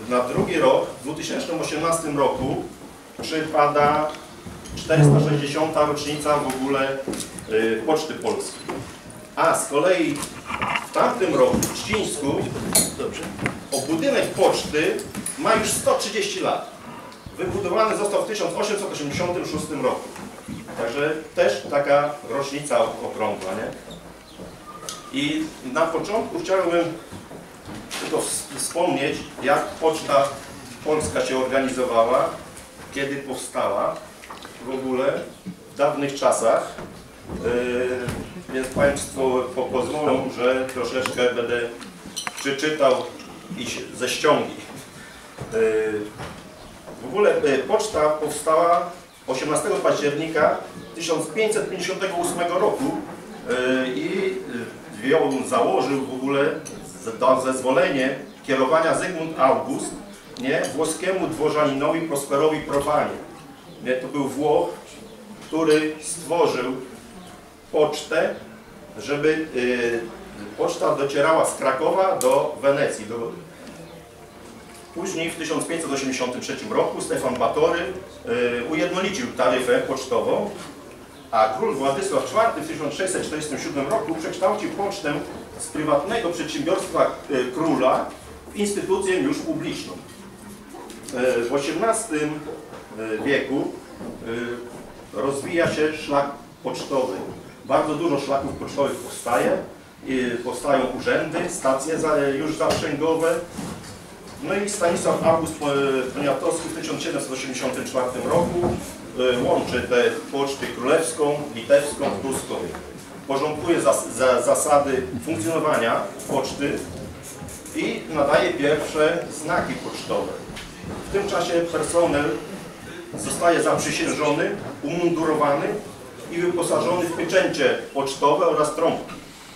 na drugi rok, w 2018 roku, przypada 460. rocznica w ogóle Poczty Polskiej. A z kolei w tamtym roku w Trzcińsku budynek poczty ma już 130 lat. Wybudowany został w 1886 roku. Także też taka rocznica okrągła, nie? I na początku chciałbym tylko wspomnieć, jak Poczta Polska się organizowała, kiedy powstała w ogóle w dawnych czasach. Więc Państwo pozwolą, że troszeczkę będę przeczytał ze ściągi. W ogóle poczta powstała 18 października 1558 roku i ją założył w ogóle zezwolenie kierowania Zygmunt August, nie, włoskiemu dworzaninowi Prosperowi Propanie. Nie, to był Włoch, który stworzył pocztę, żeby poczta docierała z Krakowa do Wenecji. Później w 1583 roku Stefan Batory ujednolicił taryfę pocztową, a król Władysław IV w 1647 roku przekształcił pocztę z prywatnego przedsiębiorstwa króla w instytucję już publiczną. W XVIII wieku rozwija się szlak pocztowy. Bardzo dużo szlaków pocztowych powstaje. Powstają urzędy, stacje już zaprzęgowe. No i Stanisław August Poniatowski w 1784 roku łączy tę pocztę królewską, litewską, pruską. Porządkuje zasady funkcjonowania poczty i nadaje pierwsze znaki pocztowe. W tym czasie personel zostaje zaprzysiężony, umundurowany i wyposażony w pieczęcie pocztowe oraz trąbki.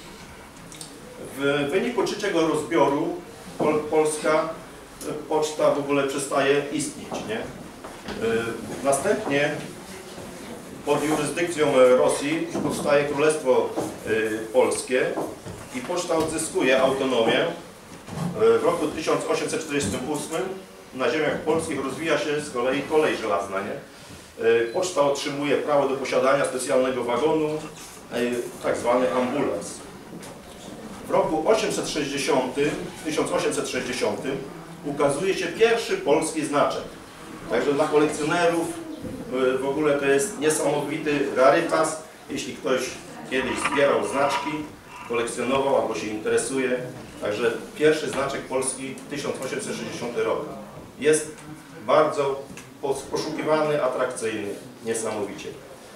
W wyniku trzeciego rozbioru polska poczta w ogóle przestaje istnieć, nie? Następnie pod jurysdykcją Rosji powstaje Królestwo Polskie i poczta odzyskuje autonomię. W roku 1848 na ziemiach polskich rozwija się z kolei kolej żelazna, nie? Poczta otrzymuje prawo do posiadania specjalnego wagonu, tak zwany ambulans. W roku 1860 ukazuje się pierwszy polski znaczek. Także dla kolekcjonerów w ogóle to jest niesamowity rarytas. Jeśli ktoś kiedyś zbierał znaczki, kolekcjonował albo się interesuje. Także pierwszy znaczek polski 1860 rok. Jest bardzo poszukiwany, atrakcyjny, niesamowicie.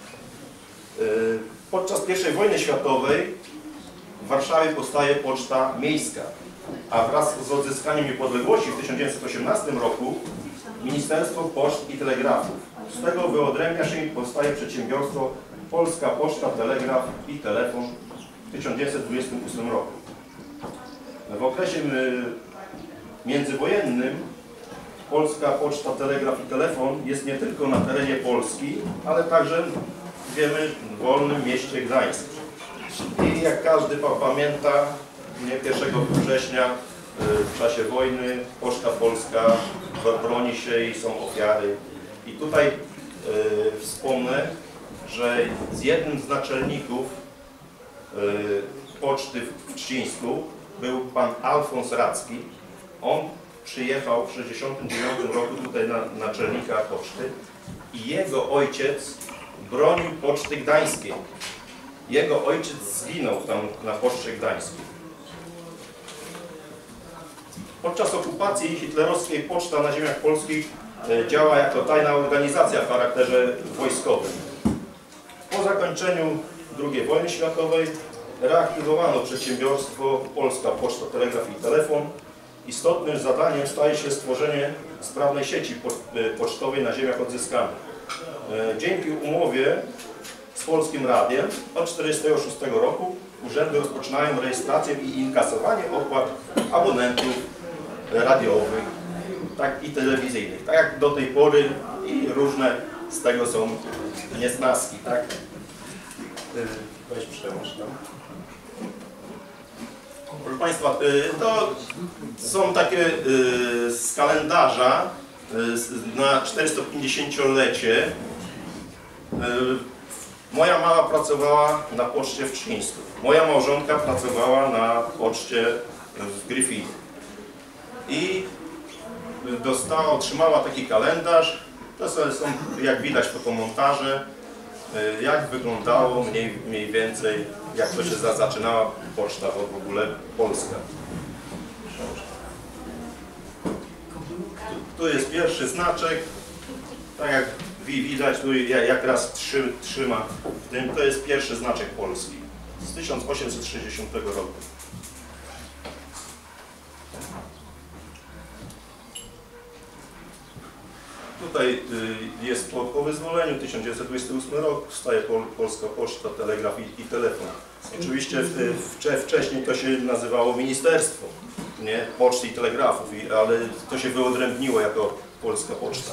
Podczas I wojny światowej w Warszawie powstaje poczta miejska, a wraz z odzyskaniem niepodległości w 1918 roku Ministerstwo Poszt i Telegrafów. Z tego wyodrębnia się i powstaje przedsiębiorstwo Polska Poczta, Telegraf i Telefon w 1928 roku. W okresie międzywojennym Polska Poczta, Telegraf i Telefon jest nie tylko na terenie Polski, ale także, wiemy, w wolnym mieście Gdańsk. I jak każdy pamięta, 1 września w czasie wojny Poczta Polska broni się i są ofiary. I tutaj wspomnę, że z jednym z naczelników poczty w Trzcińsku był pan Alfons Radzki. On przyjechał w 1969 roku tutaj na naczelnika poczty i jego ojciec bronił Poczty Gdańskiej. Jego ojciec zginął tam na Poczcie Gdańskiej. Podczas okupacji hitlerowskiej poczta na ziemiach polskich działa jako tajna organizacja w charakterze wojskowym. Po zakończeniu II wojny światowej reaktywowano przedsiębiorstwo Polska Poczta, Telegraf i Telefon. Istotnym zadaniem staje się stworzenie sprawnej sieci pocztowej na ziemiach odzyskanych. Dzięki umowie z Polskim Radiem od 1946 roku urzędy rozpoczynają rejestrację i inkasowanie opłat abonentów radiowych i telewizyjnych. Tak jak do tej pory i różne z tego są niesnaski, tak? Weź przełącz tam. Proszę Państwa, to są takie kalendarza na 450-lecie. Moja mama pracowała na poczcie w Trzcińsku. Moja małżonka pracowała na poczcie w Gryfinie. I otrzymała taki kalendarz. To są, jak widać, fotomontaże, jak wyglądało mniej więcej, jak to się zaczynała poczta w ogóle polska. Tu jest pierwszy znaczek, tak jak widać, tu jak raz trzyma w tym, to jest pierwszy znaczek polski z 1860 roku. Tutaj jest po wyzwoleniu, 1928 rok, wstaje Polska Poczta, Telegraf i Telefon. Oczywiście wcześniej to się nazywało Ministerstwo, nie? Poczty i Telegrafów, ale to się wyodrębniło jako Polska Poczta.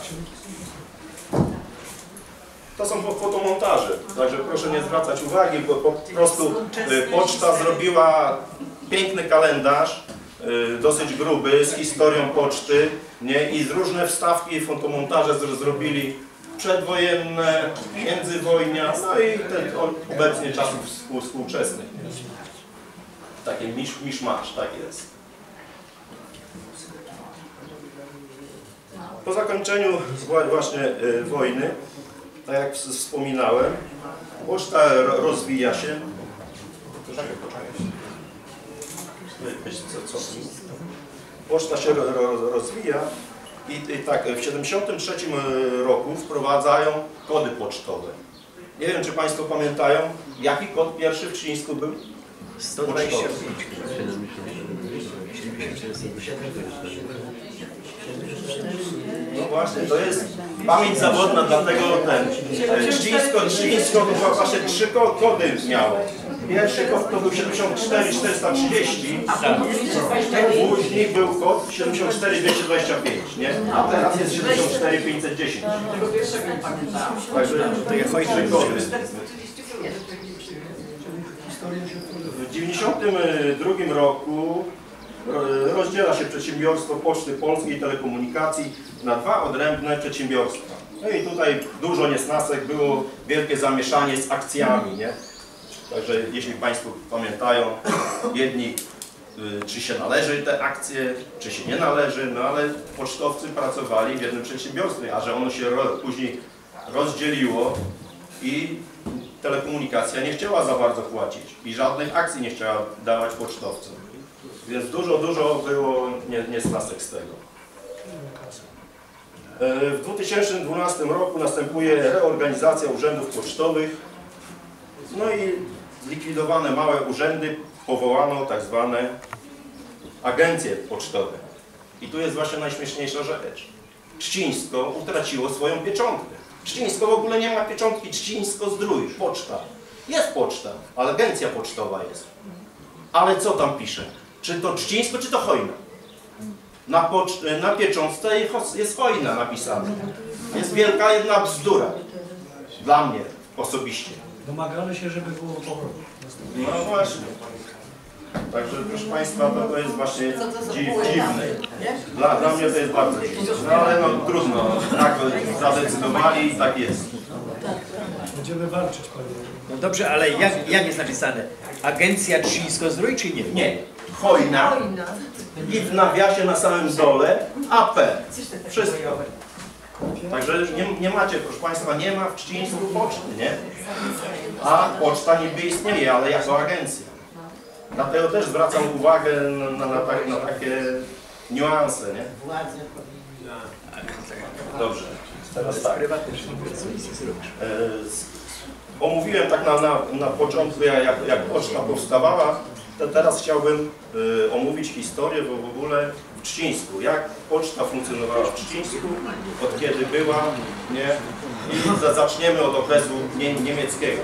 To są fotomontaże, także proszę nie zwracać uwagi, bo po prostu poczta zrobiła piękny kalendarz, dosyć gruby, z historią poczty, nie? I z różne wstawki i fotomontaże zrobili przedwojenne, międzywojnia, no i obecnie czasów współczesnych. Nie? Takie miszmasz, tak jest. Po zakończeniu właśnie wojny, tak jak wspominałem, poczta rozwija się. Poczta się rozwija i tak w 1973 roku wprowadzają kody pocztowe. Nie wiem, czy Państwo pamiętają, jaki kod pierwszy w Trzcińsku był? 125. No właśnie, to jest pamięć zawodna, dlatego Trzcińsko to była właśnie 3 kody miało. Pierwszy kod to był 74430, później był kod 74225, nie? A teraz jest 74510. Także takie fajne kody. W 1992 roku rozdziela się przedsiębiorstwo Poczty Polskiej i Telekomunikacji na 2 odrębne przedsiębiorstwa. No i tutaj dużo niesnasek, było wielkie zamieszanie z akcjami, nie? Także jeśli Państwo pamiętają, jedni czy się należy te akcje, czy się nie należy, no ale pocztowcy pracowali w jednym przedsiębiorstwie, a że ono się później rozdzieliło i telekomunikacja nie chciała za bardzo płacić i żadnych akcji nie chciała dawać pocztowcom. Więc dużo było niesnasek z tego. W 2012 roku następuje reorganizacja urzędów pocztowych. No i zlikwidowane małe urzędy powołano tak zwane agencje pocztowe. I tu jest właśnie najśmieszniejsza rzecz. Trzcińsko utraciło swoją pieczątkę. Trzcińsko w ogóle nie ma pieczątki, Trzcińsko-Zdrój, poczta. Jest poczta, ale agencja pocztowa jest. Ale co tam pisze? Czy to Trzcińsko, czy to Chojna? Na pieczątce jest Chojna napisane. Jest wielka jedna bzdura. Dla mnie osobiście. Domagamy się, żeby było powrotu. No właśnie. Także proszę Państwa, to jest właśnie dziwne. Dla mnie to jest bardzo dziwne. No ale no trudno, tak zadecydowali i tak jest. Będziemy walczyć, panie. No dobrze, ale jak jest napisane? Agencja Trzcińsko-Zdrój czy nie? Nie. Chojna i w nawiasie na samym dole AP. Wszystko. Także nie macie, proszę Państwa, nie ma w Trzcińsku poczty, nie? A poczta niby istnieje, ale jako agencja. Dlatego też zwracam uwagę na takie niuanse, nie? Dobrze. Teraz tak. Omówiłem tak na początku, jak poczta powstawała. To teraz chciałbym omówić historię w ogóle w Trzcińsku. Jak poczta funkcjonowała w Trzcińsku, od kiedy była, nie? I zaczniemy od okresu niemieckiego.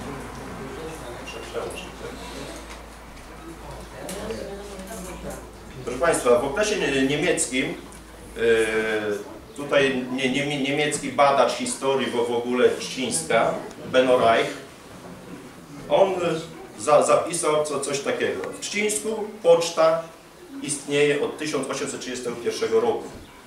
Proszę Państwa, w okresie niemieckim, tutaj niemiecki badacz historii w ogóle Trzcińska, Benno Reich, on zapisał coś takiego. W Trzcińsku poczta istnieje od 1831 roku.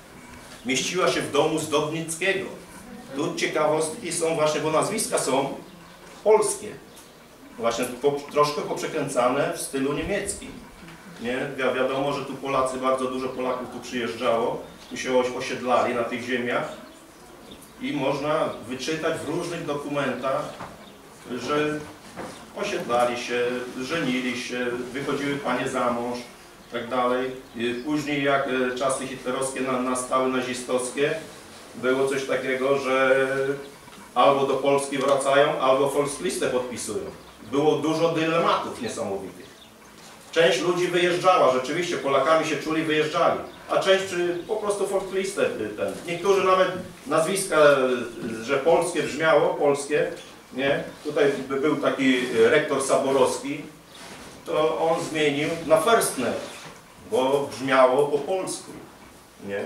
mieściła się w domu Zdobnickiego. Tu ciekawostki są właśnie, bo nazwiska są polskie. Właśnie troszkę poprzekręcane w stylu niemieckim. Nie? Wiadomo, że tu Polacy, bardzo dużo Polaków tu przyjeżdżało, tu się osiedlali na tych ziemiach i można wyczytać w różnych dokumentach, że osiedlali się, żenili się, wychodziły panie za mąż, tak dalej. Później jak czasy hitlerowskie nastały, nazistowskie, było coś takiego, że albo do Polski wracają, albo Volkslistę podpisują. Było dużo dylematów niesamowitych. Część ludzi wyjeżdżała, rzeczywiście Polakami się czuli, wyjeżdżali, a część po prostu Volkslistę. Niektórzy nawet nazwiska, że polskie brzmiało, polskie, nie? Tutaj był taki rektor Saborowski, to on zmienił na Förstner, bo brzmiało po polsku, nie?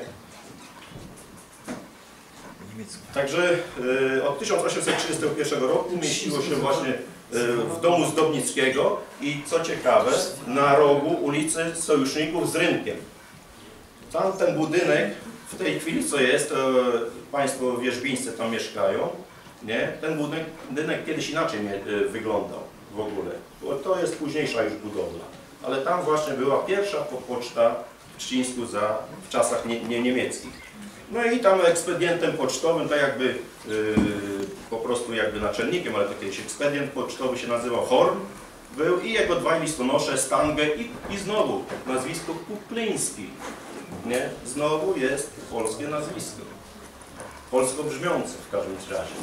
Także od 1831 roku mieściło się właśnie w domu Zdobnickiego i co ciekawe, na rogu ulicy Sojuszników z rynkiem. Tamten budynek, w tej chwili co jest, państwo wierzbińscy tam mieszkają, nie? Ten budynek kiedyś inaczej wyglądał w ogóle, bo to jest późniejsza już budowla. Ale tam właśnie była pierwsza poczta w Trzcińsku w czasach niemieckich. No i tam ekspedientem pocztowym, tak jakby po prostu jakby naczelnikiem, ale taki ekspedient pocztowy się nazywał Horn, był i jego dwaj listonosze, Stange i znowu nazwisko Kukliński. Nie? Znowu jest polskie nazwisko. Polsko brzmiące w każdym razie.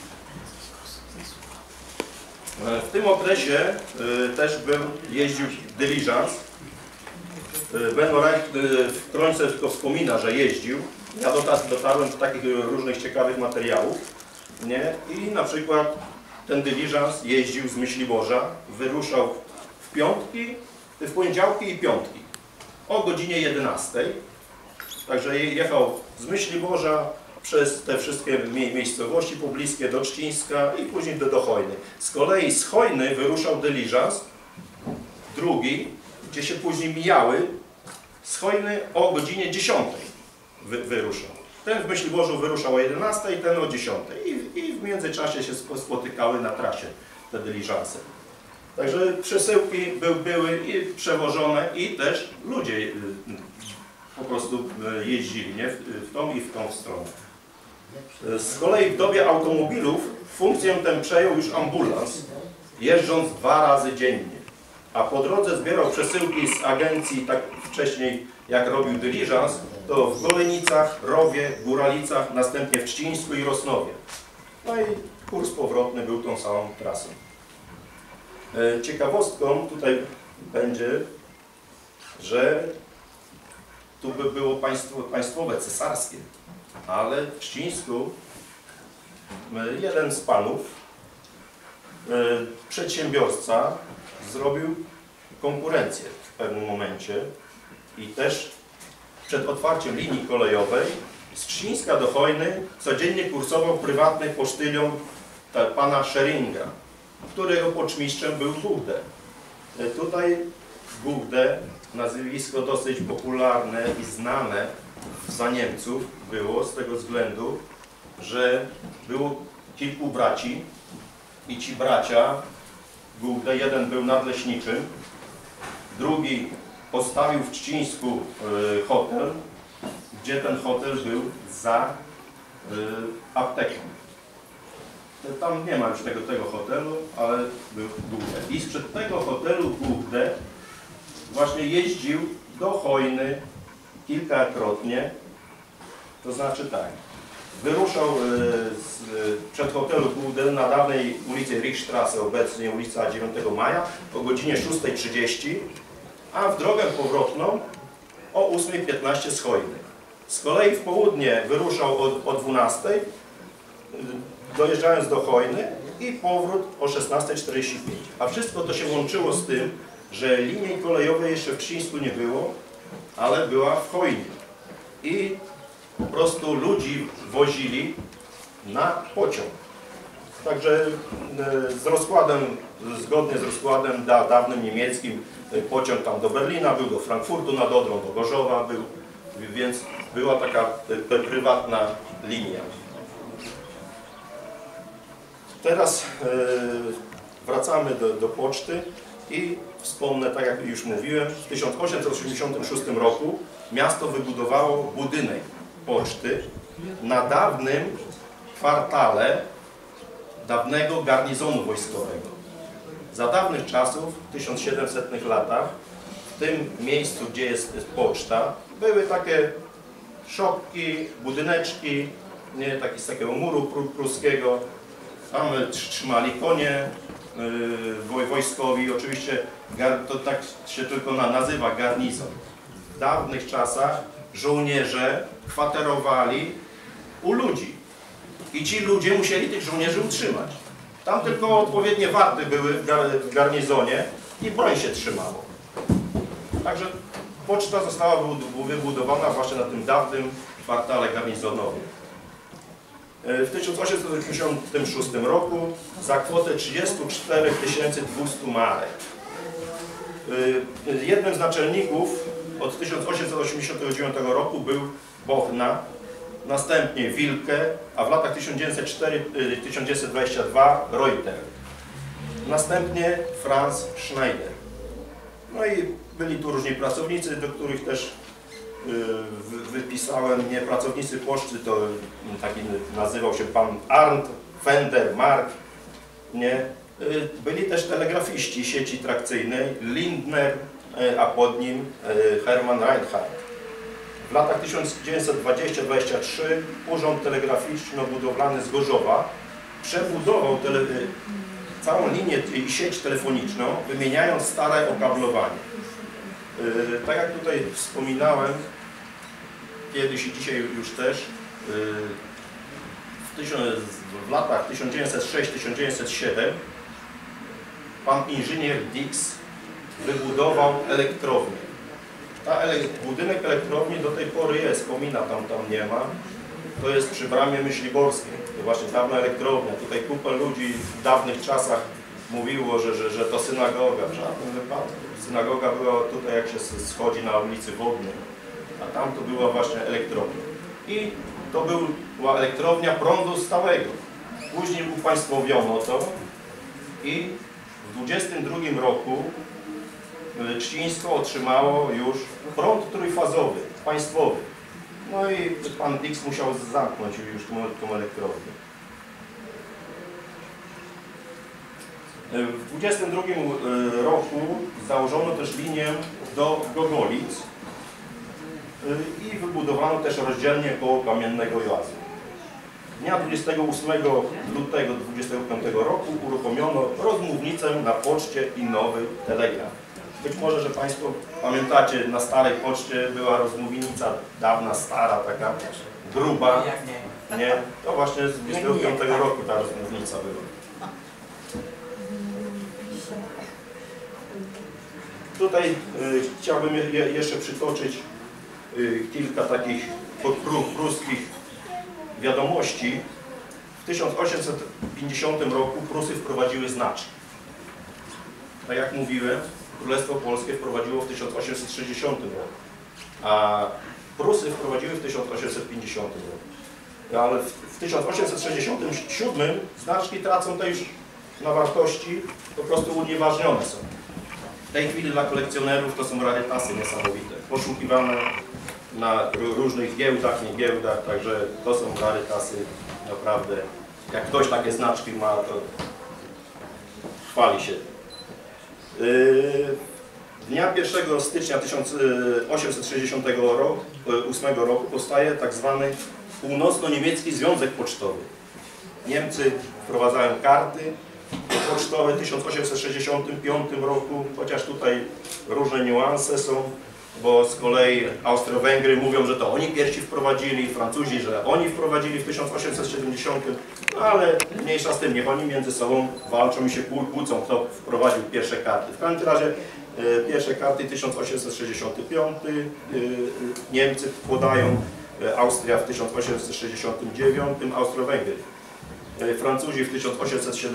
W tym okresie też jeździł dyliżans. Benoit w kronice tylko wspomina, że jeździł. Ja dotarłem do takich różnych ciekawych materiałów. Nie? I na przykład ten dyliżans jeździł z Myśliborza, wyruszał w poniedziałki i piątki o godzinie 11. Także jechał z Myśliborza przez te wszystkie miejscowości pobliskie do Trzcińska i później do Hojny. Z kolei z Hojny wyruszał dyliżans drugi, gdzie się później mijały, z Hojny o godzinie 10 wyruszał. Ten w Myśliborzu wyruszał o 11, ten o 10 i w międzyczasie się spotykały na trasie te dyliżanse. Także przesyłki były i przewożone i też ludzie po prostu jeździli, nie? W tą i w tą stronę. Z kolei w dobie automobilów funkcję tę przejął już ambulans, jeżdżąc 2 razy dziennie. A po drodze zbierał przesyłki z agencji, tak wcześniej jak robił dyliżans, to w Golenicach, Rowie, Góralicach, następnie w Trzcińsku i Rosnowie. No i kurs powrotny był tą samą trasą. Ciekawostką tutaj będzie, że tu by było państwowe, cesarskie, ale w Trzcińsku jeden z panów, przedsiębiorca, zrobił konkurencję w pewnym momencie i też przed otwarciem linii kolejowej z Trzcińska do Hojny codziennie kursował prywatny posztylion pana Scheringa, którego poczmistrzem był Guchde. Tutaj Guchde, nazwisko dosyć popularne i znane za Niemców było z tego względu, że było kilku braci i ci bracia Guchde, jeden był nadleśniczym, drugi postawił w Trzcińsku hotel, gdzie ten hotel był za apteką. Tam nie ma już tego hotelu, ale był Guchde. I sprzed tego hotelu Guchde właśnie jeździł do Hojny kilkakrotnie. To znaczy tak, wyruszał przed hotelu Guchde na dawnej ulicy Richstrasse, obecnie ulica 9 Maja, o godzinie 6:30, a w drogę powrotną o 8:15 z Hojny. Z kolei w południe wyruszał o 12:00, dojeżdżając do Hojny i powrót o 16:45. A wszystko to się łączyło z tym, że linii kolejowej jeszcze w Trzcińsku nie było, ale była w Hojnie. I po prostu ludzi wozili na pociąg. Także zgodnie z rozkładem dawnym niemieckim, pociąg tam do Berlina był, do Frankfurtu nad Odrą, do Gorzowa był, więc była taka prywatna linia. Teraz wracamy do poczty i wspomnę, tak jak już mówiłem, w 1886 roku miasto wybudowało budynek poczty na dawnym kwartale dawnego garnizonu wojskowego. Za dawnych czasów, w 1700 latach, w tym miejscu, gdzie jest poczta, były takie szopki, budyneczki, nie, z takiego muru pruskiego. Tam trzymali konie wojskowi. Oczywiście to tak się tylko nazywa garnizon. W dawnych czasach żołnierze kwaterowali u ludzi i ci ludzie musieli tych żołnierzy utrzymać. Tam tylko odpowiednie warty były w garnizonie i broń się trzymało. Także poczta została wybudowana właśnie na tym dawnym kwartale garnizonowym. W 1886 roku za kwotę 34 200 marek. Jednym z naczelników od 1889 roku był Bochna, następnie Wilke, a w latach 1904-1922 Reuter. Następnie Franz Schneider. No i byli tu różni pracownicy, do których też wypisałem, nie, pracownicy poczty, to taki nazywał się pan Arndt, Fender, Mark, nie. Byli też telegrafiści sieci trakcyjnej, Lindner, a pod nim Hermann Reinhardt. W latach 1920-23 Urząd Telegraficzno-Budowlany z Gorzowa przebudował całą linię i sieć telefoniczną, wymieniając stare okablowanie. Tak jak tutaj wspominałem, kiedyś i dzisiaj już też, w latach 1906-1907 pan inżynier Dix wybudował elektrownię. Budynek elektrowni do tej pory jest, pomina tam nie ma. To jest przy Bramie Myśliborskiej. To właśnie dawna elektrownia. Tutaj kupę ludzi w dawnych czasach mówiło, że to synagoga. W żadnym wypadku. Synagoga była tutaj, jak się schodzi na ulicy Wodnej, a tam to była właśnie elektrownia. I to była elektrownia prądu stałego. Później upaństwowiono to i w 1922 roku Trzcińsko otrzymało już prąd trójfazowy, państwowy. No i pan Dix musiał zamknąć już tą elektrownię. W 1922 roku założono też linię do Gogolic i wybudowano też rozdzielnię koło Kamiennego Jazu. Dnia 28 lutego 1925 roku uruchomiono rozmównicę na poczcie i nowy telegraf. Być może, że Państwo pamiętacie, na starej poczcie była rozmównica dawna, stara, taka gruba. Nie, to właśnie z 25 roku ta rozmównica była. Tutaj chciałbym jeszcze przytoczyć kilka takich pruskich wiadomości. W 1850 roku Prusy wprowadziły znaczki. Tak jak mówiłem, Królestwo Polskie wprowadziło w 1860 roku, a Prusy wprowadziły w 1850 roku. Ale w 1867 znaczki tracą te już na wartości, po prostu unieważnione są. W tej chwili dla kolekcjonerów to są rarytasy niesamowite, poszukiwane na różnych giełdach, nie giełdach, także to są rarytasy naprawdę. Jak ktoś takie znaczki ma, to chwali się. Dnia 1 stycznia 1868 roku powstaje tak zwany Północno-Niemiecki Związek Pocztowy. Niemcy wprowadzają karty pocztowe w 1865 roku, chociaż tutaj różne niuanse są, bo z kolei Austro-Węgry mówią, że to oni pierwsi wprowadzili, Francuzi, że oni wprowadzili w 1870, no ale mniejsza z tym, niech oni między sobą walczą i się kłócą, kto wprowadził pierwsze karty. W każdym razie pierwsze karty 1865, Niemcy podają, Austria w 1869, Austro-Węgry. Francuzi w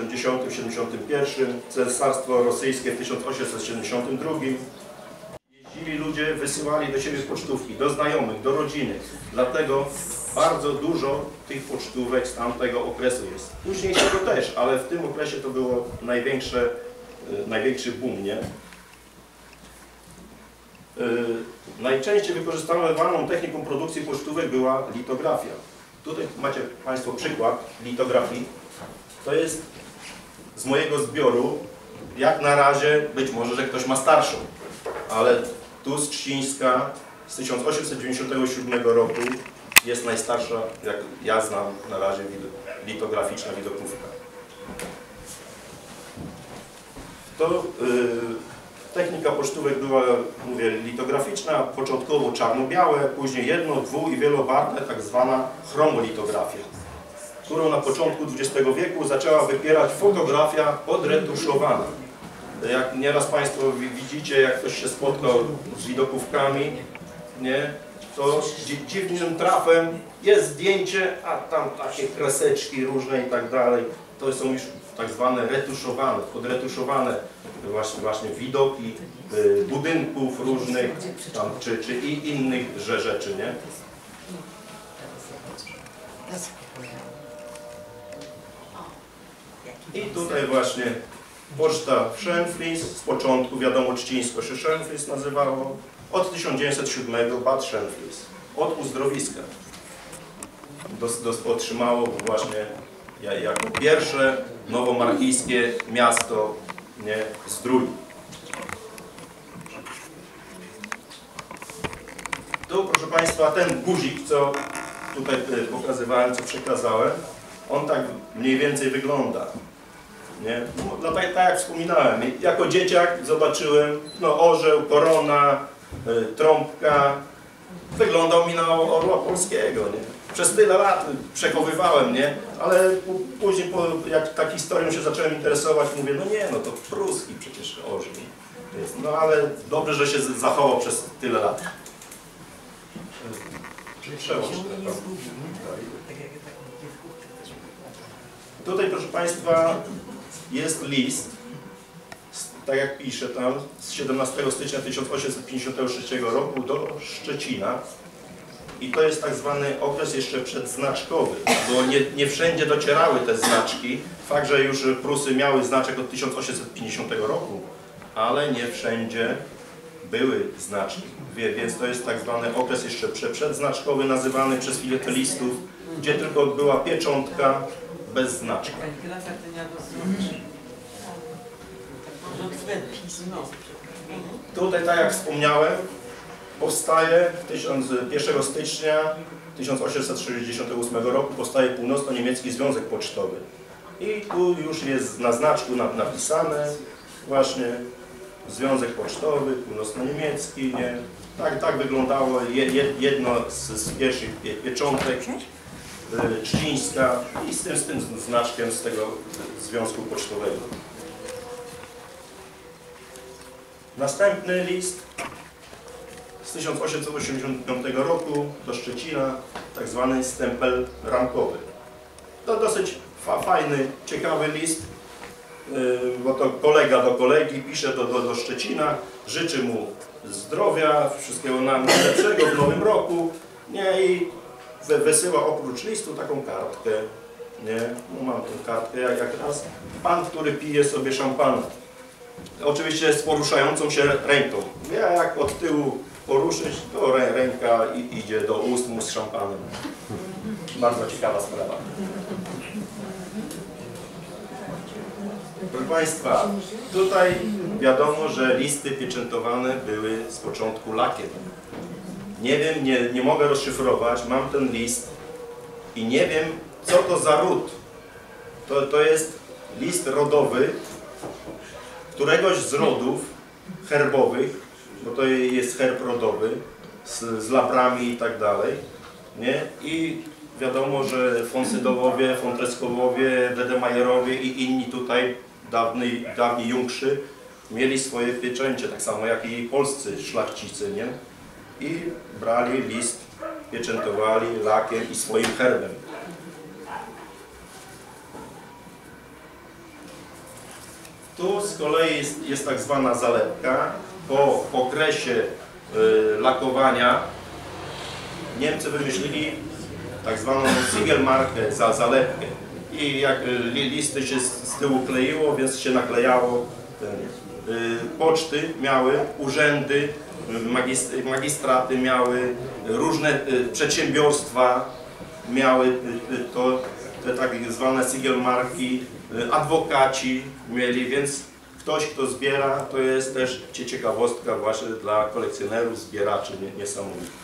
1870-71, Cesarstwo Rosyjskie w 1872. Szczęśliwi ludzie wysyłali do siebie pocztówki, do znajomych, do rodziny. Dlatego bardzo dużo tych pocztówek z tamtego okresu jest. Późniejszego też, ale w tym okresie to było największy boom, nie? Najczęściej wykorzystywaną techniką produkcji pocztówek była litografia. Tutaj macie Państwo przykład litografii. To jest z mojego zbioru, jak na razie, być może, że ktoś ma starszą, ale tu z Trzcińska z 1897 roku jest najstarsza, jak ja znam na razie, litograficzna widokówka. To technika pocztówek była, mówię, litograficzna, początkowo czarno-białe, później jedno-, dwu- i wielobarwne, tak zwana chromolitografia, którą na początku XX wieku zaczęła wypierać fotografia podretuszowana. Jak nieraz Państwo widzicie, jak ktoś się spotkał z widokówkami, nie, to dziwnym trafem jest zdjęcie, a tam takie kreseczki różne i tak dalej. To są już tak zwane retuszowane, podretuszowane właśnie widoki budynków różnych tam, czy innych rzeczy, nie? I tutaj właśnie poczta Schönflies, z początku wiadomo Trzcińsko się Schönflies nazywało, od 1907 Bad Schönflies, od uzdrowiska. Otrzymało właśnie jako pierwsze nowomarchijskie miasto, nie, Zdrój. Tu, proszę Państwa, ten guzik, co tutaj pokazywałem, co przekazałem, on tak mniej więcej wygląda. Nie? No, tak jak wspominałem, jako dzieciak zobaczyłem orzeł, korona, trąbka. Wyglądał mi na orła polskiego. Nie? Przez tyle lat przechowywałem, nie? Ale później, jak ta historią się zacząłem interesować, mówię, no nie, no to pruski przecież orzeł jest. No ale dobrze, że się zachował przez tyle lat. Przełącz. Tutaj, proszę Państwa, jest list, tak jak piszę tam, z 17 stycznia 1856 roku do Szczecina. I to jest tak zwany okres jeszcze przedznaczkowy, bo nie wszędzie docierały te znaczki. Fakt, że już Prusy miały znaczek od 1850 roku, ale nie wszędzie były znaczki. Więc to jest tak zwany okres jeszcze przedznaczkowy, nazywany przez filatelistów, gdzie tylko była pieczątka bez znaczka. Tutaj, tak jak wspomniałem, powstaje 1 stycznia 1868 roku powstaje Północno-Niemiecki Związek Pocztowy. I tu już jest na znaczku napisane właśnie Związek Pocztowy, Północno-Niemiecki, nie? Tak wyglądało jedno z pierwszych pieczątek Trzcińska i z tym znaczkiem z tego Związku Pocztowego. Następny list z 1885 roku do Szczecina, tak zwany stempel ramkowy. To dosyć fajny, ciekawy list, bo to kolega do kolegi pisze do Szczecina, życzy mu zdrowia, wszystkiego najlepszego w nowym roku, nie, i wysyła oprócz listu taką kartkę, nie, no mam tę kartkę, jak raz, pan, który pije sobie szampana, oczywiście z poruszającą się ręką, jak od tyłu poruszyć, to ręka idzie do ust mu z szampanem. Bardzo ciekawa sprawa. Proszę Państwa, tutaj wiadomo, że listy pieczętowane były z początku lakiem. Nie wiem, nie mogę rozszyfrować, mam ten list i nie wiem, co to za ród. To jest list rodowy któregoś z rodów herbowych, bo to jest herb rodowy, z labrami i tak dalej, nie? I wiadomo, że Fonsydowowie, Fontreskowowie, Wedemajerowie i inni tutaj, dawni Junkrzy, mieli swoje pieczęcie, tak samo jak i polscy szlachcicy, nie? I brali list, pieczętowali lakiem i swoim herbem. Tu z kolei jest tak zwana zalepka. Po okresie lakowania Niemcy wymyślili tak zwaną Siegelmarkę, zalepkę. I jak listy się z tyłu kleiło, więc się naklejało. Poczty miały, urzędy, magistraty miały, różne przedsiębiorstwa miały te tak zwane Siegelmarki, adwokaci mieli, więc ktoś, kto zbiera, to jest też ciekawostka właśnie dla kolekcjonerów, zbieraczy niesamowitych.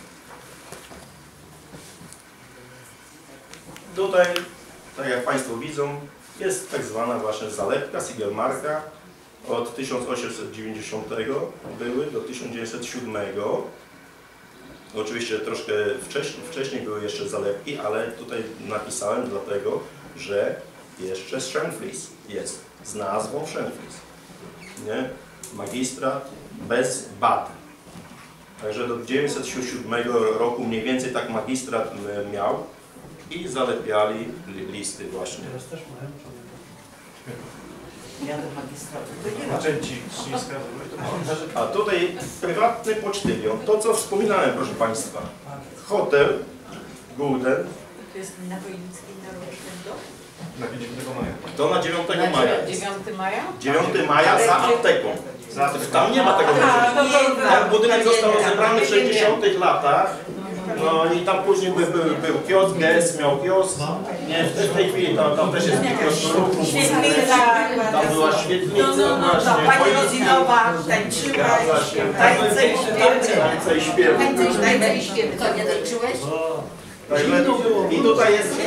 Tutaj, tak jak Państwo widzą, jest tak zwana właśnie zalepka, Siegelmarka od 1890 były do 1907. Oczywiście troszkę wcześniej były jeszcze zalepki, ale tutaj napisałem dlatego, że jeszcze Schönflies jest z nazwą Schönflies. Nie? Magistrat bez bat. Także do 1907 roku mniej więcej tak magistrat miał i zalepiali listy właśnie. Teraz też mają. Ja do magistratu. A tutaj prywatny pocztylion, to co wspominałem, proszę Państwa. Hotel Gulden, To jest na Wojnickiej na Rocznego? to na 9 maja. 9 maja? 9 maja za apteką. Tam nie ma tego muzeum. Ten budynek został rozebrany w 60 latach. No i tam później był kiosk, GS miał kiosk. Nie, w tej chwili tam też jest kiosk ruchu. Tam była świetlica właśnie. Pani Rozinowa tańczyła. Tańce i śpiewy. Tańce i śpiewy. Co, nie tańczyłeś? Także i tutaj jest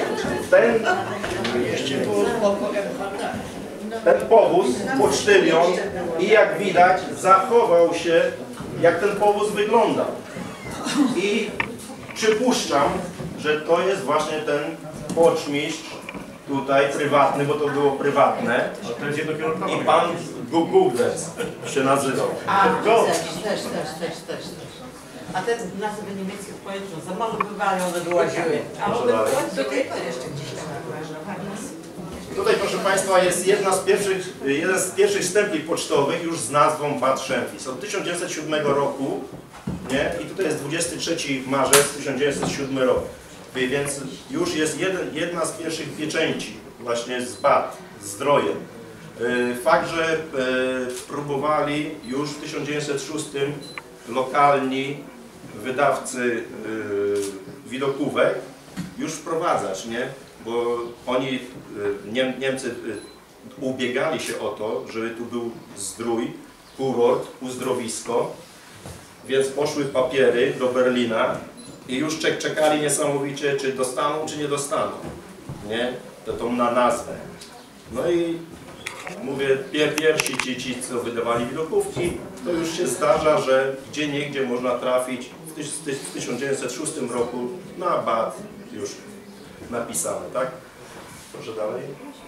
ten powóz, pocztylion i jak widać zachował się, jak ten powóz wygląda. I przypuszczam, że to jest właśnie ten poczmistrz tutaj prywatny, bo to było prywatne. I pan Gugles się nazywał. A, też. A te nazwy niemieckie powiedzą, za mało bywają, one wyłaziły. A one do tej pory jeszcze gdzieś tam wyłażą. Tutaj, proszę Państwa, jest jeden z pierwszych stempli pocztowych już z nazwą Bad Schönflies od 1907 roku, nie? I tutaj jest 23 marzec 1907 rok, więc już jest jedna z pierwszych pieczęci właśnie z Bad, z Zdrojem. Fakt, że próbowali już w 1906 lokalni wydawcy widokówek już wprowadzać, nie? Bo oni, Niemcy ubiegali się o to, żeby tu był zdrój, kurort, uzdrowisko, więc poszły papiery do Berlina i już czekali niesamowicie, czy dostaną, czy nie dostaną, nie? Tą na nazwę. No i mówię, pierwsi ci, co wydawali widokówki, to już się zdarza, że gdzieniegdzie można trafić w 1906 roku na Bad już napisane, tak? Proszę dalej.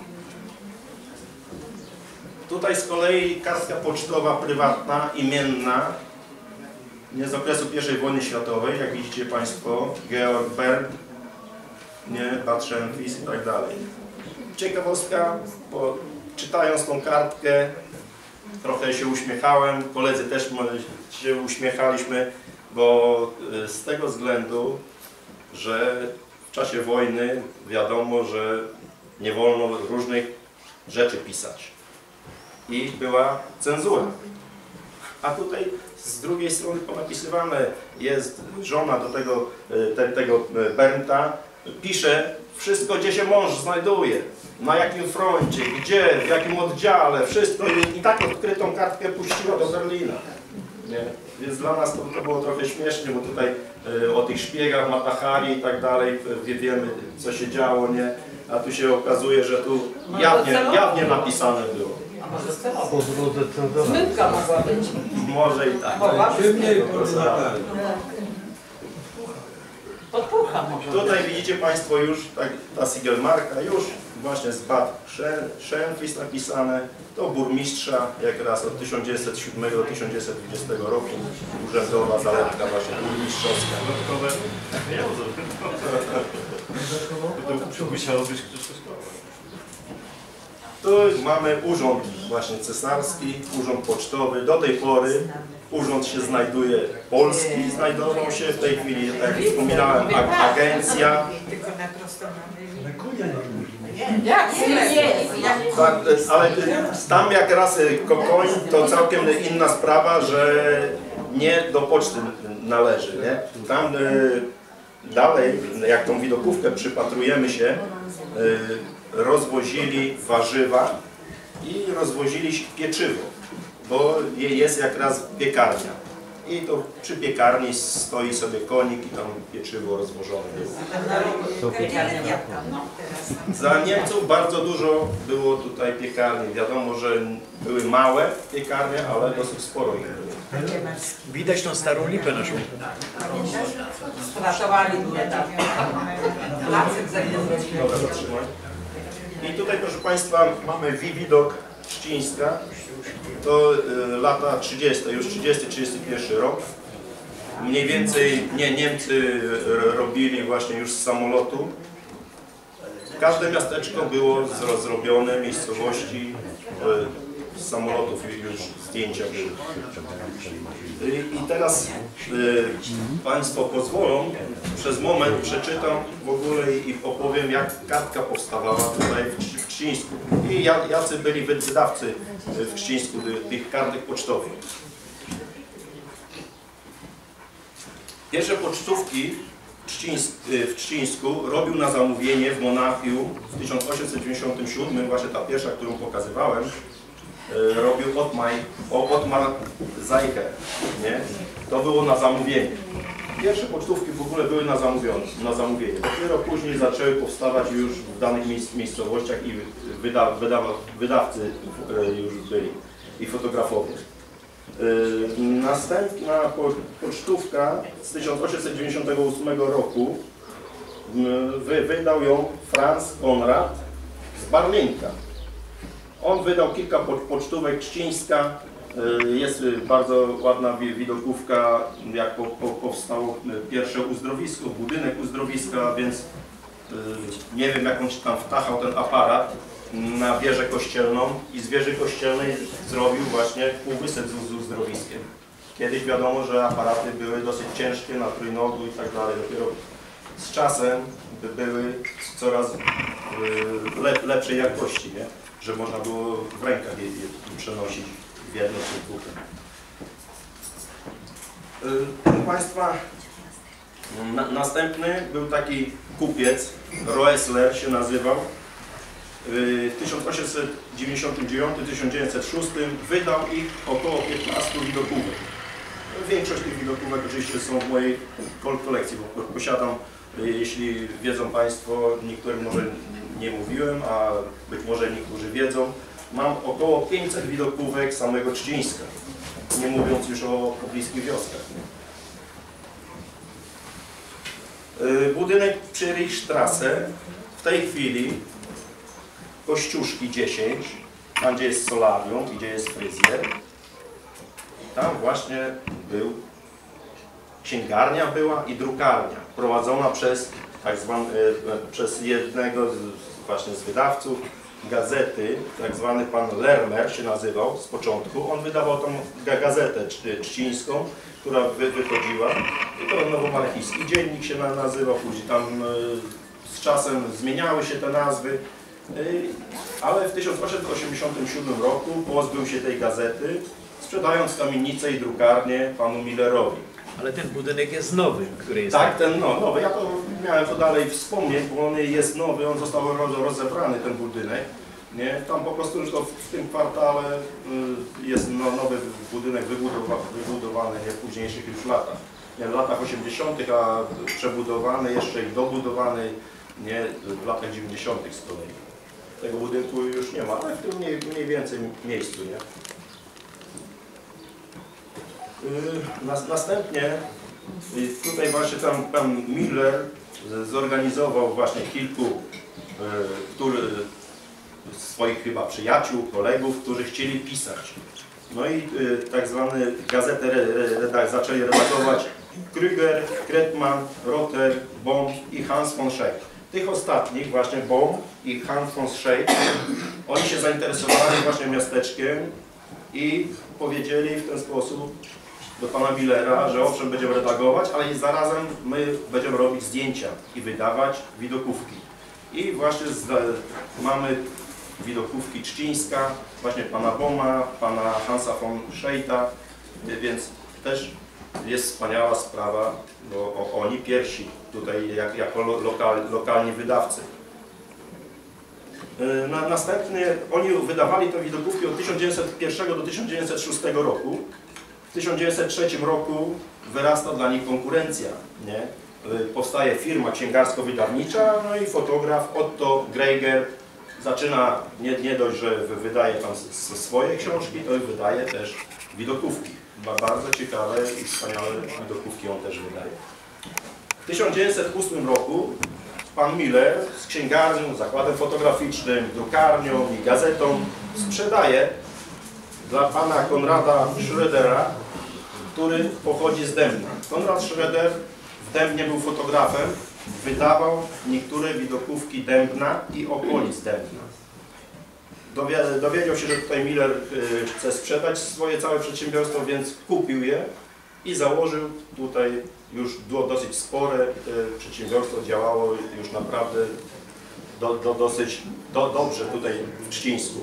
Tutaj z kolei kartka pocztowa prywatna, imienna, nie z okresu I wojny światowej, jak widzicie Państwo, Georg Bern, nie, Bad Schönflies i tak dalej. Ciekawostka, bo czytając tą kartkę trochę się uśmiechałem, koledzy też się uśmiechaliśmy, bo z tego względu, że w czasie wojny wiadomo, że nie wolno różnych rzeczy pisać i była cenzura. A tutaj z drugiej strony ponapisywane jest żona do tego Bernta, pisze wszystko, gdzie się mąż znajduje, na jakim froncie, gdzie, w jakim oddziale, wszystko i tak odkrytą kartkę puściła do Berlina. Nie? Więc dla nas to było trochę śmiesznie, bo tutaj o tych szpiegach, Matahari i tak dalej wiemy, co się działo, nie? A tu się okazuje, że tu jawnie napisane było. A może celowo? Zmyłka mogła być. Może i tak. Mogła być. Podpucha może. Tutaj widzicie Państwo już ta Siegelmarka, już właśnie z Bad Schönflies napisane. To burmistrza, jak raz od 1907 do 1920 roku, urzędowa zalepka właśnie burmistrzowska. To musiało być Tu mamy urząd właśnie cesarski, urząd pocztowy. Do tej pory urząd się znajduje polski, znajdował się w tej chwili, tak jak wspominałem, agencja. Tylko na prostą mamy. Ale kunia nie mówi. Tak, ale tam jak raz Kokoń to całkiem inna sprawa, że nie do poczty należy, nie? Tam dalej, jak tą widokówkę przypatrujemy się, rozwozili warzywa i rozwozili pieczywo, bo jest jak raz piekarnia. I to przy piekarni stoi sobie konik i tam pieczywo rozwożone było. Za Niemców bardzo dużo było tutaj piekarni. Wiadomo, że były małe piekarnie, ale dosyć sporo ich było. Widać tą starą lipę naszą. Stratowali mnie tam. Placek zagraniczny. Dobra, zatrzymaj. I tutaj, proszę Państwa, mamy widok Trzcińska. To lata 30, już 30-31 rok. Mniej więcej Niemcy robili właśnie już z samolotu. Każde miasteczko było zrobione, miejscowości z samolotów już zdjęcia były. I teraz Państwo pozwolą, przez moment przeczytam w ogóle i opowiem, jak kartka powstawała tutaj w Trzcińsku i jacy byli wydawcy w Trzcińsku tych kartek pocztowych. Pierwsze pocztówki w Trzcińsku robił na zamówienie w Monachium w 1897, właśnie ta pierwsza, którą pokazywałem, robił Ottmar Zeicher, nie? To było na zamówienie. Pierwsze pocztówki w ogóle były na zamówienie. Dopiero później zaczęły powstawać już w danych miejscowościach i wydawcy już byli i fotografowie. Następna pocztówka z 1898 roku wydał ją Franz Konrad z Barlinka. On wydał kilka pocztówek Trzcińska. Jest bardzo ładna widokówka, jak powstało pierwsze uzdrowisko, budynek uzdrowiska, więc nie wiem, jak on się tam wtachał ten aparat na wieżę kościelną i z wieży kościelnej zrobił właśnie półwysep z uzdrowiskiem. Kiedyś wiadomo, że aparaty były dosyć ciężkie na trójnogu i tak dalej. Dopiero z czasem były coraz lepszej jakości, nie? Że można było w rękach je przenosić w jedno czy dwóch. Proszę Państwa, następny był taki kupiec, Roesler się nazywał. W 1899-1906 wydał ich około 15 widokówek. Większość tych widokówek oczywiście są w mojej kolekcji, bo posiadam, jeśli wiedzą Państwo, niektórym może nie mówiłem, a być może niektórzy wiedzą, mam około 500 widokówek samego Trzcińska, nie mówiąc już o pobliskich wioskach. Budynek przy Richtstrasse w tej chwili Kościuszki 10, tam gdzie jest solarium i gdzie jest fryzjer, tam właśnie był księgarnia była i drukarnia prowadzona przez przez jednego właśnie z wydawców gazety, tak zwany pan Lermer się nazywał z początku. On wydawał tą gazetę trzcińską, która wychodziła i to nowomarchijski dziennik się nazywał, później tam z czasem zmieniały się te nazwy, ale w 1887 roku pozbył się tej gazety, sprzedając kamienicę i drukarnię panu Millerowi. Ale ten budynek jest nowy, który jest... Tak, ten nowy. Ja to miałem to dalej wspomnieć, bo on jest nowy, on został rozebrany, ten budynek. Nie? Tam po prostu już to w tym kwartale jest nowy budynek wybudowany nie, w późniejszych już latach. Nie, w latach 80., a przebudowany jeszcze i dobudowany nie, w latach 90. z kolei. Tego budynku już nie ma, ale w tym mniej więcej miejscu. Nie? Następnie tutaj właśnie tam pan Miller zorganizował właśnie kilku swoich chyba przyjaciół, kolegów, którzy chcieli pisać. No i tak zwane gazety zaczęli redagować Krüger, Kretman, Rotter, Bohm i Hans von Scheidt. Tych ostatnich właśnie Bohm i Hans von Scheidt, oni się zainteresowali właśnie miasteczkiem i powiedzieli w ten sposób, do pana Millera, że owszem będziemy redagować, ale i zarazem my będziemy robić zdjęcia i wydawać widokówki. I właśnie mamy widokówki Trzcińska, właśnie pana Boma, pana Hansa von Scheita, więc też jest wspaniała sprawa, bo oni pierwsi tutaj jako lokalni wydawcy. Następnie oni wydawali te widokówki od 1901 do 1906 roku. W 1903 roku wyrasta dla nich konkurencja, nie? Powstaje firma księgarsko-wydawnicza, no i fotograf Otto Greiger zaczyna nie dość, że wydaje tam swoje książki, to wydaje też widokówki. Bardzo ciekawe i wspaniałe widokówki on też wydaje. W 1908 roku pan Miller z księgarnią, zakładem fotograficznym, drukarnią i gazetą sprzedaje dla pana Konrada Schrödera, który pochodzi z Dębna. Konrad Schröder w Dębnie był fotografem, wydawał niektóre widokówki Dębna i okolic Dębna. Dowiedział się, że tutaj Miller chce sprzedać swoje całe przedsiębiorstwo, więc kupił je i założył tutaj już dosyć spore przedsiębiorstwo, działało już naprawdę dosyć dobrze tutaj w Trzcińsku.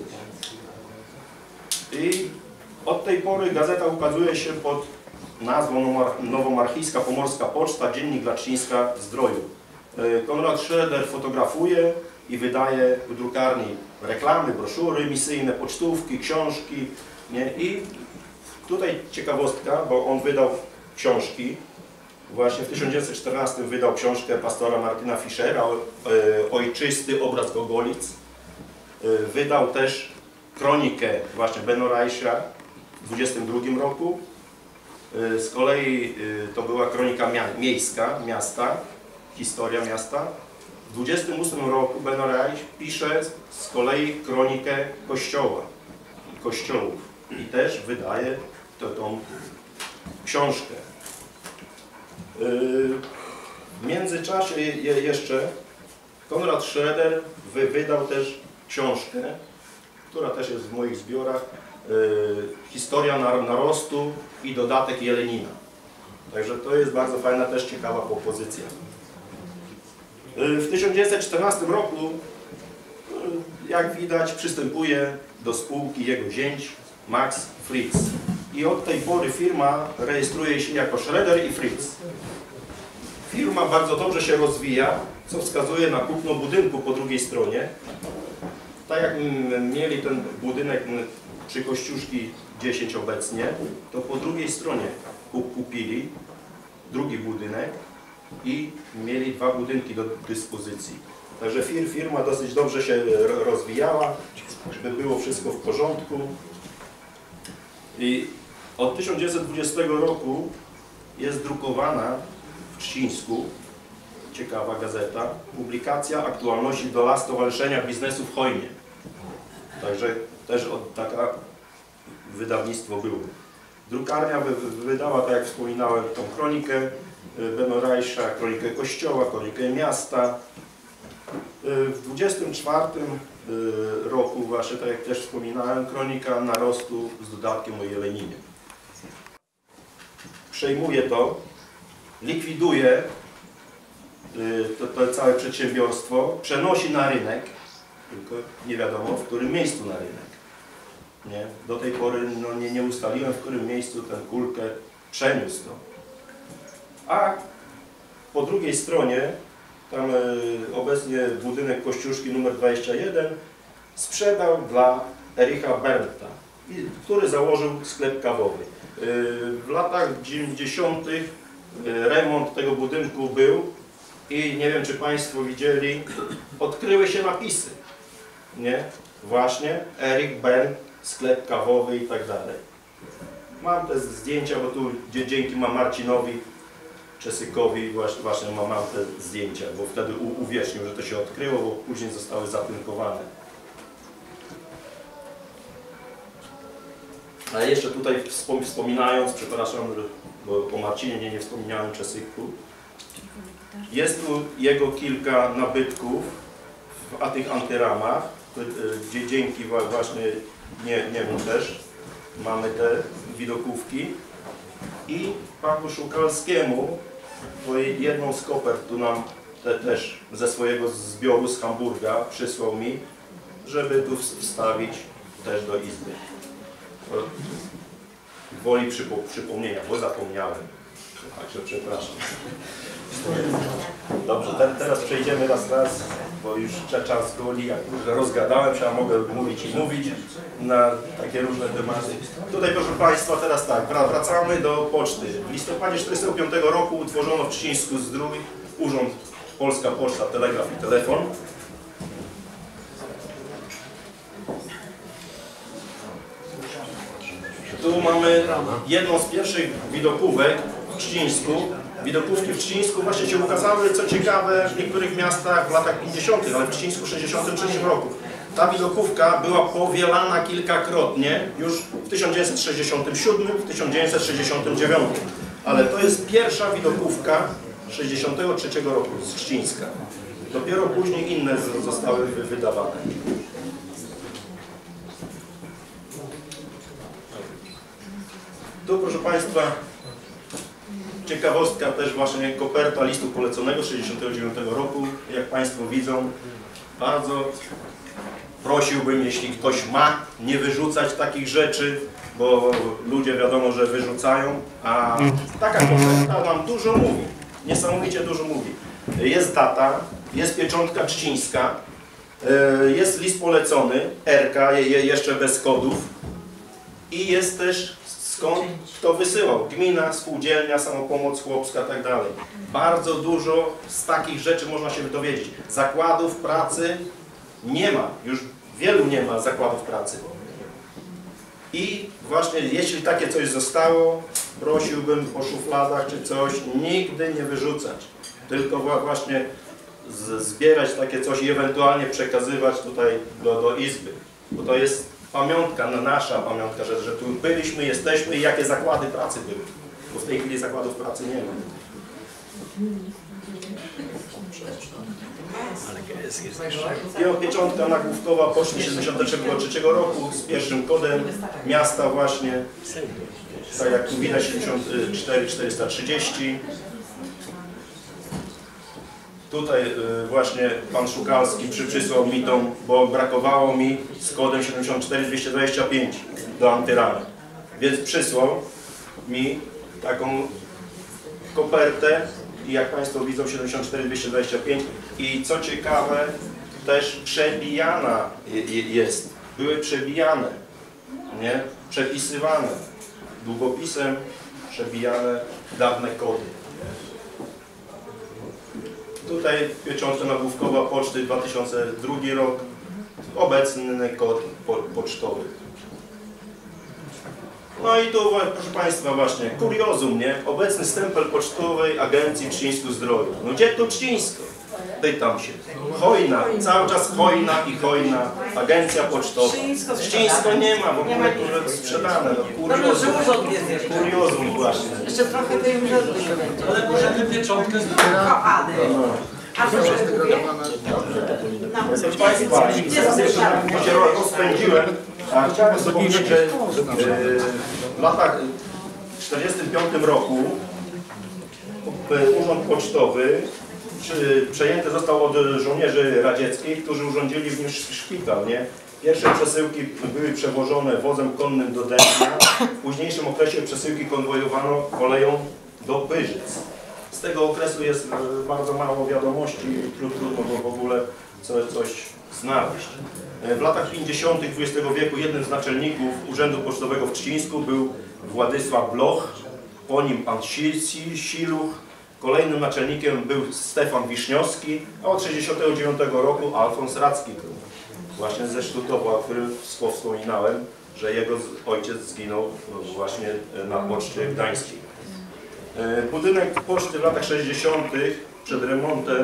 I od tej pory gazeta ukazuje się pod nazwą Nowomarchijska Pomorska Poczta, Dziennik dla Trzcińska Zdroju. Konrad Schröder fotografuje i wydaje w drukarni reklamy, broszury misyjne, pocztówki, książki. Nie? I tutaj ciekawostka, bo on wydał książki. Właśnie w 1914 wydał książkę pastora Martina Fischera, Ojczysty obraz Gogolic. Wydał też kronikę właśnie Benoreicha w 1922 roku. Z kolei to była kronika miejska, miasta, historia miasta. W 1928 roku Benoreich pisze z kolei kronikę kościołów i też wydaje tą książkę. W międzyczasie jeszcze Konrad Schröder wydał też książkę, która też jest w moich zbiorach, Historia narostu i dodatek Jelenina. Także to jest bardzo fajna, też ciekawa propozycja. W 1914 roku, jak widać, przystępuje do spółki jego zięć Max Fritz. I od tej pory firma rejestruje się jako Schröder i Fritz. Firma bardzo dobrze się rozwija, co wskazuje na kupno budynku po drugiej stronie. Tak jak mieli ten budynek przy Kościuszki 10 obecnie, to po drugiej stronie kupili drugi budynek i mieli dwa budynki do dyspozycji. Także firma dosyć dobrze się rozwijała, żeby było wszystko w porządku. I od 1920 roku jest drukowana w Trzcińsku, ciekawa gazeta, publikacja aktualności do las Stowarzyszenia Biznesu w Chojnie. Także też taka wydawnictwo było. Drukarnia wydała, tak jak wspominałem, tą kronikę Benoreicha, kronikę kościoła, kronikę miasta. W 24 roku, właśnie tak jak też wspominałem, kronika narostu z dodatkiem o Jeleninie. Przejmuje to, likwiduje to całe przedsiębiorstwo, przenosi na rynek, tylko nie wiadomo w którym miejscu na rynek. Nie? Do tej pory nie ustaliłem, w którym miejscu tę kulkę przeniósł to. A po drugiej stronie, tam obecnie budynek Kościuszki nr 21, sprzedał dla Ericha Bernta, który założył sklep kawowy. W latach 90. remont tego budynku był i nie wiem, czy Państwo widzieli, odkryły się napisy. Nie? Właśnie Erich Berndt, sklep kawowy i tak dalej. Mam te zdjęcia, bo tu dzięki Marcinowi Czesykowi właśnie mam te zdjęcia, bo wtedy uwiecznił, że to się odkryło, bo później zostały zatynkowane. Ale jeszcze tutaj wspominając, przepraszam, bo o Marcinie nie wspomniałem Czesyku, jest tu jego kilka nabytków w tych antyramach, gdzie dzięki właśnie niemu też mamy te widokówki. I panu Szukalskiemu, bo jedną z kopert tu nam też ze swojego zbioru z Hamburga przysłał mi, żeby tu wstawić też do izby. Woli przypomnienia, bo zapomniałem. Także przepraszam. Dobrze, teraz przejdziemy raz, bo już czas goli. Jak rozgadałem się, a mogę mówić i mówić na takie różne tematy. Tutaj, proszę Państwa, teraz tak, wracamy do poczty. W listopadzie 1945 roku utworzono w Trzcińsku-Zdrój Urząd Polska Poczta, Telegraf i Telefon. Tu mamy jedną z pierwszych widokówek w Trzcińsku. Widokówki w Trzcińsku właśnie się ukazały, co ciekawe, w niektórych miastach w latach 50., ale w Trzcińsku w 1963 roku. Ta widokówka była powielana kilkakrotnie już w 1967, w 1969. Ale to jest pierwsza widokówka 1963 roku z Trzcińska. Dopiero później inne zostały wydawane. Tu, proszę Państwa, ciekawostka też właśnie koperta listu poleconego z 1969 roku. Jak Państwo widzą, bardzo prosiłbym, jeśli ktoś ma, nie wyrzucać takich rzeczy, bo ludzie wiadomo, że wyrzucają, a taka koperta nam dużo mówi, niesamowicie dużo mówi. Jest data, jest pieczątka trzcińska, jest list polecony, RK, jeszcze bez kodów i jest też skąd kto wysyłał, gmina, spółdzielnia, samopomoc chłopska, tak dalej. Bardzo dużo z takich rzeczy można się dowiedzieć. Zakładów pracy nie ma, już wielu nie ma zakładów pracy. I właśnie jeśli takie coś zostało, prosiłbym po szufladach czy coś, nigdy nie wyrzucać, tylko właśnie zbierać takie coś i ewentualnie przekazywać tutaj do izby, bo to jest pamiątka, nasza pamiątka, że tu byliśmy, jesteśmy i jakie zakłady pracy były, bo w tej chwili zakładów pracy nie ma. I pieczątka nagłówkowa poczty 1973 roku z pierwszym kodem miasta właśnie, tak jak tu widać 74430. Tutaj właśnie pan Szukalski przysłał mi tą, bo brakowało mi z kodem 74225 do antyramy. Więc przysłał mi taką kopertę i jak Państwo widzą 74225 i co ciekawe też przebijana jest. Były przebijane, nie? Przepisywane długopisem, przebijane dawne kody. Tutaj pieczątka nagłówkowa poczty 2002 rok, obecny kod pocztowy. No i tu, proszę Państwa, właśnie kuriozum, nie? Obecny stempel pocztowej Agencji Trzcińsku-Zdroju. No gdzie tu Trzcińsko? Pytam się. Hojna, cały czas hojna i hojna. Agencja pocztowa. Trzcińsko nie ma, w ogóle to sprzedane. No, kuriozum. Kuriozum właśnie. Jeszcze trochę tej urzędu się będzie. Ale możemy pieczątkę Kochany. A proszę mówię? Proszę Państwa, to się rozpędziłem, a chciałem wspomnieć, że w latach 1945 roku Urząd Pocztowy przejęty został od żołnierzy radzieckich, którzy urządzili w nim szpital, nie? Pierwsze przesyłki były przewożone wozem konnym do Dębna, w późniejszym okresie przesyłki konwojowano koleją do Pyrzyc. Z tego okresu jest bardzo mało wiadomości i trudno było w ogóle coś znaleźć. W latach 50. XX wieku jednym z naczelników Urzędu Pocztowego w Trzcińsku był Władysław Bloch, po nim pan Siluch, kolejnym naczelnikiem był Stefan Wiśniowski, a od 1969 roku Alfons Radzki był właśnie ze Sztutowa, o którym wspominałem, że jego ojciec zginął właśnie na Poczcie Gdańskiej. Budynek poczty w latach 60. przed remontem,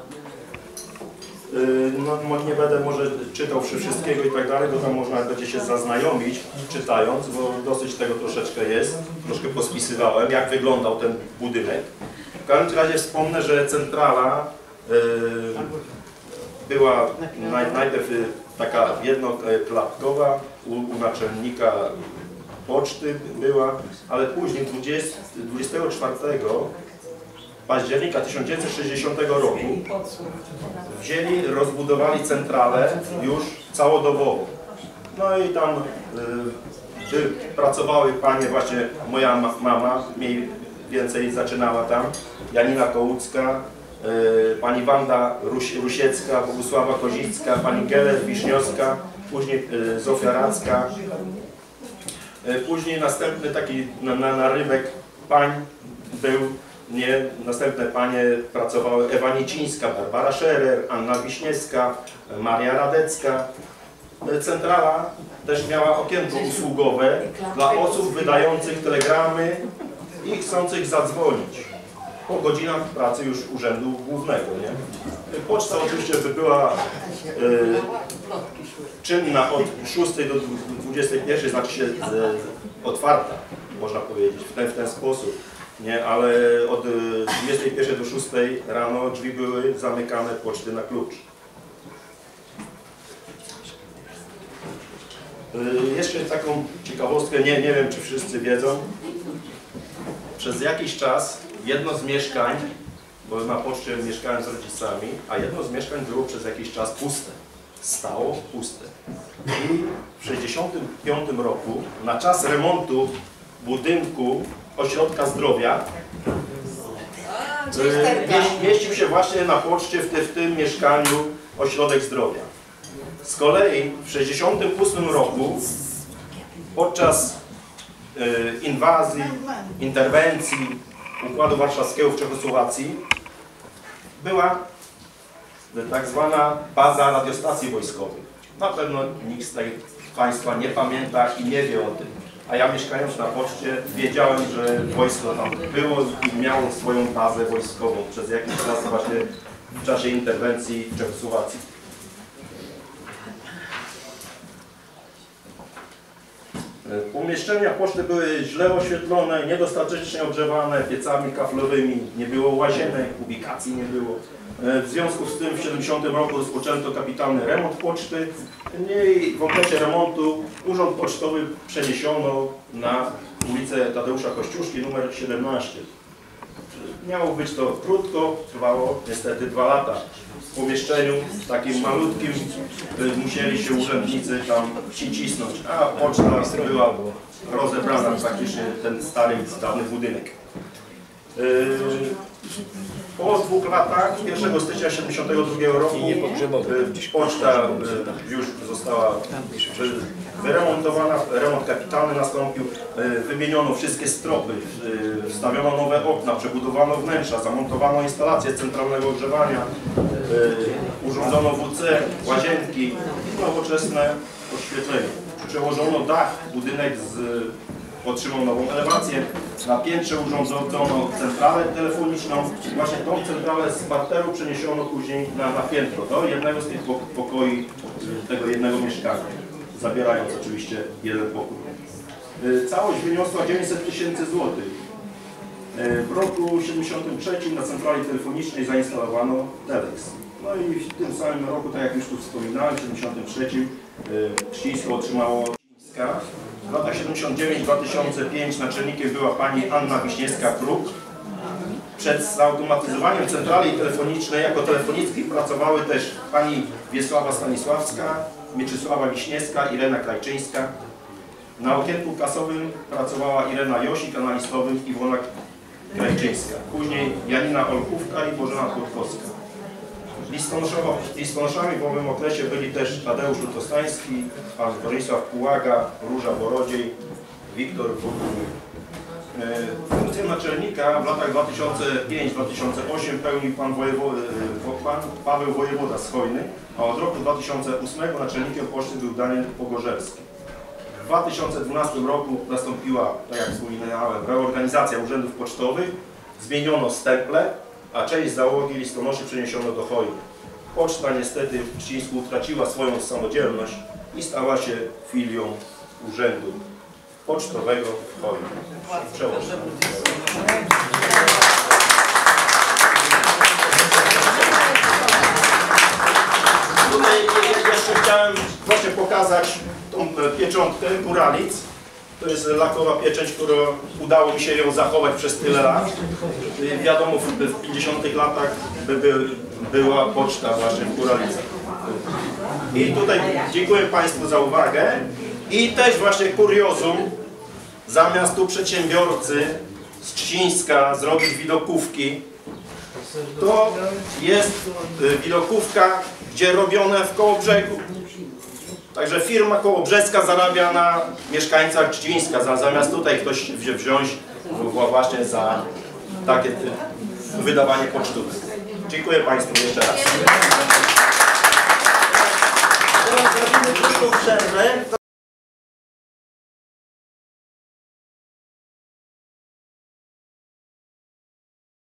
no nie będę może czytał wszystkiego i tak dalej, bo tam można będzie się zaznajomić czytając, bo dosyć tego troszeczkę jest, troszkę pospisywałem, jak wyglądał ten budynek. W każdym razie wspomnę, że centrala była najpierw taka jednoklatkowa u naczelnika poczty była, ale później 24 października 1960 roku wzięli, rozbudowali centralę już całodobowo. No i tam pracowały panie, właśnie moja mama mniej więcej zaczynała tam, Janina Kołucka, pani Wanda Rusiecka, Bogusława Kozicka, pani Gelet Wiśniowska, później Zofia Radzka. Później następny taki narybek pań był, następne panie pracowały, Ewa Nicińska, Barbara Scherer, Anna Wiśniewska, Maria Radecka. Centrala też miała okienko usługowe dla osób wydających telegramy i chcących zadzwonić po godzinach pracy już Urzędu Głównego. Nie? Poczta oczywiście by była czynna od 6 do 21, znaczy się otwarta, można powiedzieć, w ten sposób. Nie, ale od 21 do 6 rano drzwi były zamykane poczty na klucz. Jeszcze taką ciekawostkę, nie wiem czy wszyscy wiedzą, przez jakiś czas jedno z mieszkań, bo na poczcie mieszkałem z rodzicami, a jedno z mieszkań było przez jakiś czas puste. Stało puste. I w 1965 roku na czas remontu budynku Ośrodka Zdrowia mieścił się właśnie na poczcie w tym mieszkaniu Ośrodek Zdrowia. Z kolei w 1968 roku podczas inwazji, interwencji Układu Warszawskiego w Czechosłowacji była tak zwana baza radiostacji wojskowych. Na pewno nikt z Państwa nie pamięta i nie wie o tym. A ja mieszkając na poczcie wiedziałem, że wojsko tam było i miało swoją bazę wojskową przez jakiś czas właśnie w czasie interwencji w Czechosłowacji. Pomieszczenia poczty były źle oświetlone, niedostatecznie ogrzewane piecami kaflowymi, nie było łazienek, ubikacji nie było. W związku z tym w 70 roku rozpoczęto kapitalny remont poczty i w okresie remontu urząd pocztowy przeniesiono na ulicę Tadeusza Kościuszki numer 17. Miało być to krótko, trwało niestety 2 lata. W pomieszczeniu takim malutkim musieli się urzędnicy tam cisnąć, a poczta była rozebrana praktycznie ten stary, dawny budynek. Po 2 latach, 1 stycznia 1972 roku, poczta już została wyremontowana, remont kapitalny nastąpił, wymieniono wszystkie stropy, wstawiono nowe okna, przebudowano wnętrza, zamontowano instalację centralnego ogrzewania, urządzono WC, łazienki i nowoczesne oświetlenie. Przełożono dach, budynek otrzymał nową elewację, na piętrze urządzono centralę telefoniczną. Właśnie tą centralę z parteru przeniesiono później na piętro do jednego z tych pokoi, tego jednego mieszkania, zabierając oczywiście jeden pokój. Całość wyniosła 900 000 złotych. W roku 1973 na centrali telefonicznej zainstalowano telex. No i w tym samym roku, tak jak już tu wspominałem, w 1973 Chrzcińsko otrzymało Chrzcińska. W latach 79-2005 naczelnikiem była pani Anna Wiśniewska-Kruk. Przed zautomatyzowaniem centrali telefonicznej jako telefonistki pracowały też pani Wiesława Stanisławska, Mieczysława Wiśniewska, Irena Krajczyńska. Na okienku kasowym pracowała Irena Josik, a na listowym Iwona Krajczyńska. Później Janina Olkówka i Bożena Kłodkowska. Listonoszami w owym okresie byli też Tadeusz Lutostański, pan Bronisław Pułaga, Róża Borodziej, Wiktor Wójcik. Funkcję naczelnika w latach 2005-2008 pełnił pan Paweł Wojewoda z Chojny, a od roku 2008 naczelnikiem poczty był Daniel Pogorzelski. W 2012 roku nastąpiła, tak jak wspominałem, reorganizacja urzędów pocztowych, zmieniono stemple, a część załogi listonoszy przeniesiono do Chojny. Poczta niestety w Chrzcińsku utraciła swoją samodzielność i stała się filią urzędu pocztowego w Chojnie. Przełączam. Tutaj jeszcze chciałem właśnie pokazać tą pieczątkę Góralic. To jest lakowa pieczęć, którą udało mi się ją zachować przez tyle lat. Wiadomo, w 50 latach była poczta właśnie w Góralicach. I tutaj dziękuję Państwu za uwagę. I też właśnie kuriozum, zamiast tu przedsiębiorcy z Trzcińska zrobić widokówki, to jest widokówka, gdzie robione w Kołobrzegu. Także firma kołobrzeska zarabia na mieszkańcach Trzcińska, zamiast tutaj ktoś wziąć właśnie za takie wydawanie pocztówek. Dziękuję Państwu jeszcze raz. Teraz zrobimy krótką przerwę.